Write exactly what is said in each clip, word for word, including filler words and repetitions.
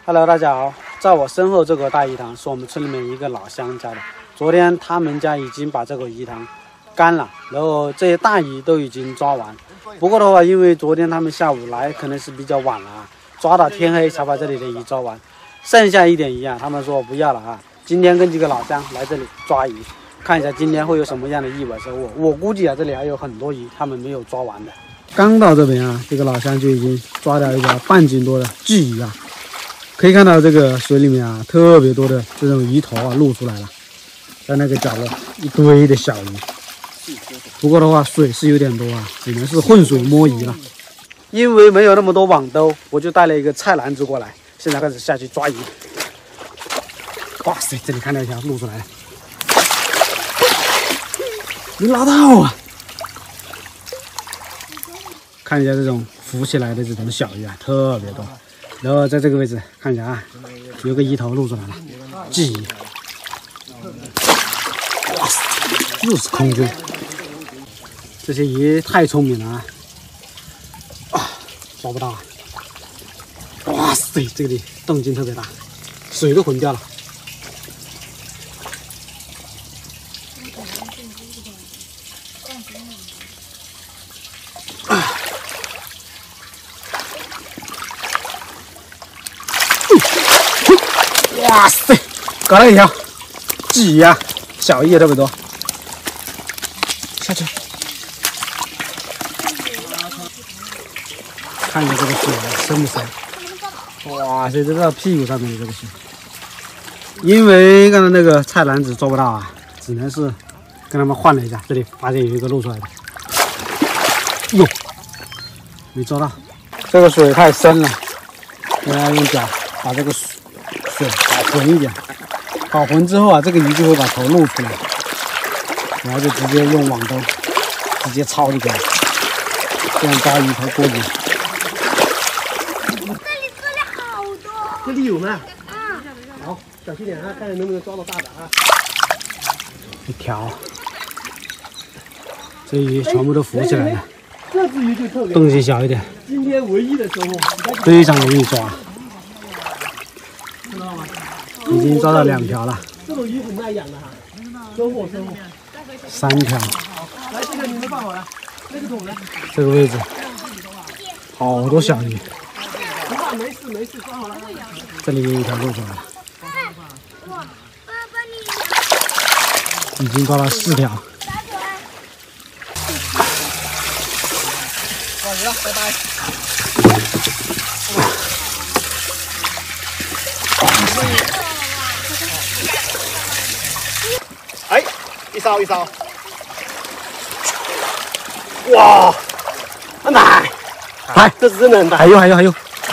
Hello， 大家好，在我身后这个大鱼塘是我们村里面一个老乡家的。昨天他们家已经把这个鱼塘干了，然后这些大鱼都已经抓完。不过的话，因为昨天他们下午来可能是比较晚了啊，抓到天黑才把这里的鱼抓完。剩下一点鱼啊，他们说不要了啊。今天跟几个老乡来这里抓鱼，看一下今天会有什么样的意外收获。我估计啊，这里还有很多鱼他们没有抓完的。刚到这边啊，这个老乡就已经抓到一个半斤多的鲫鱼啊。可以看到这个水里面啊，特别多的这种鱼头啊露出来了，在那个角落一堆的小鱼。不过的话，水是有点多啊，只能是浑水摸鱼了。因为没有那么多网兜，我就带了一个菜篮子过来，现在开始下去抓鱼。哇塞，这里看到一条露出来了，没捞到啊！看一下这种浮起来的这种小鱼啊，特别多。然后在这个位置看一下啊，有个鱼头露出来了，鲫鱼，哇塞，又是空军，这些鱼太聪明了啊！啊，抓不到啊！哇塞，这里动静特别大，水都浑掉了。啊！哇塞，搞了一条鲫鱼啊，小鱼也特别多。下去，看一下这个水深不深？哇塞，这到屁股上面的这个水。因为刚才那个菜篮子抓不到啊，只能是跟他们换了一下。这里发现有一个露出来的，哟，没抓到。这个水太深了，我要用脚把这个水。水搞浑一点，搞浑之后啊，这个鱼就会把头露出来，然后就直接用网兜直接抄就可以了，这样抓鱼头过瘾。 这里这里好多， 这里有吗？ 嗯， 好，小心点啊，看能不能抓到大的啊。 一条，这鱼全部都浮起来了， 这只鱼就特别， 动静小一点， 今天唯一的收获， 非常容易抓。已经抓到两条了， 这种鱼很耐养的哈，收获收获， 三条。 来，这个你们放好了，那个桶呢？ 这个位置好多小鱼， 不怕，没事没事，放好了。 这里有一条露出来了， 哇，爸爸你已经抓到四条。 抓鱼了，拜拜。哎，一烧一烧，哇，很大， 来， 这是真的很大， 还有还有还有，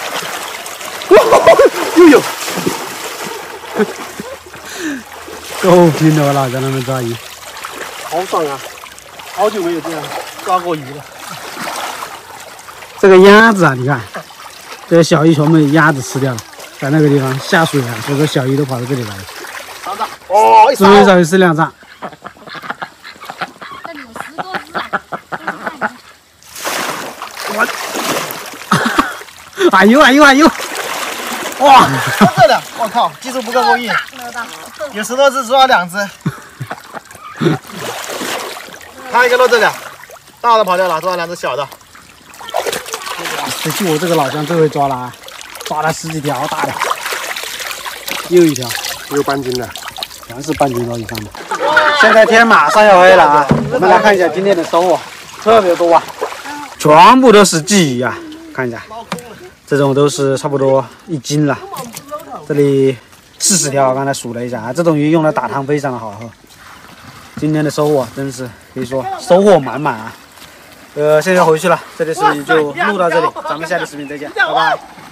又有， 够拼的了，在那边抓鱼， 好爽啊！好久没有这样抓过鱼了。 这个鸭子啊，你看，这个小鱼全被鸭子吃掉了，在那个地方下水啊，所以说小鱼都跑到这里来了。 尝尝，哦，一烧， 最少有四两炸。 这里有十多只啊！ 我，哎呦哎呦哎呦， 哇，这的，我靠，技术不够过硬，有十多只抓两只，看一个落这里，大的跑掉了，抓两只小的。 这就我这个老乡最会抓了啊，抓了十几条大的，又一条， 有半斤的， 全是半斤多以上的。现在天马上要黑了啊，我们来看一下今天的收获，特别多啊，全部都是鲫鱼啊，看一下，这种都是差不多一斤了。这里四十条，刚才数了一下啊，这种鱼用来打汤非常的好喝。今天的收获真是可以说收获满满啊。呃，现在回去了，这里视频就录到这里，咱们下期视频再见，拜拜。